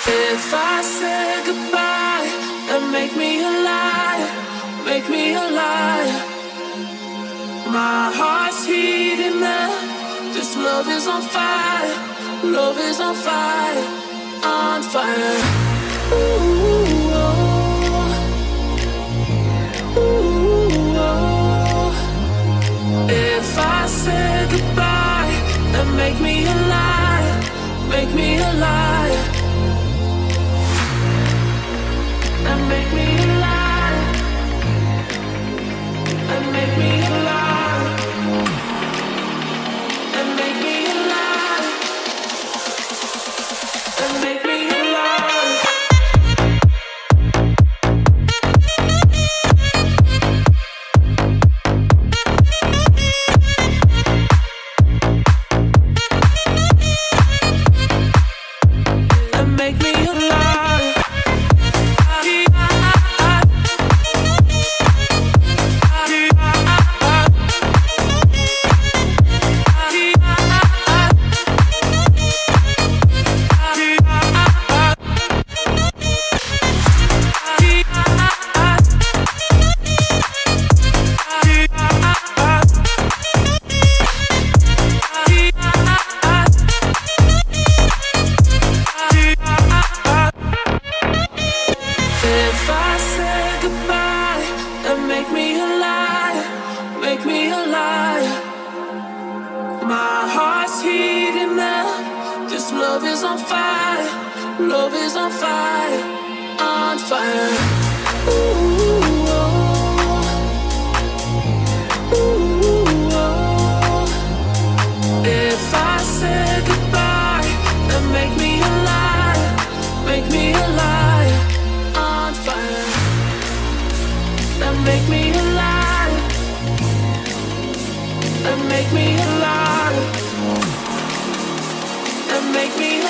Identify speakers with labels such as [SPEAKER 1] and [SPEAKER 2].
[SPEAKER 1] If I say goodbye, then make me a liar, make me a liar. My heart's heating up, this love is on fire, love is on fire, on fire. Ooh, oh. Ooh, oh. If I say goodbye, then make me a liar, make me a liar. And make me a liar, and make me a liar, and make me a liar, and make me a liar. And make me a liar. If I say goodbye, then make me a liar, make me a liar. My heart's heating up, this love is on fire, love is on fire, on fire. Ooh, oh. Ooh, oh. If I say goodbye, then make me a liar, make me a liar. And make me a liar, and make me a liar, and make me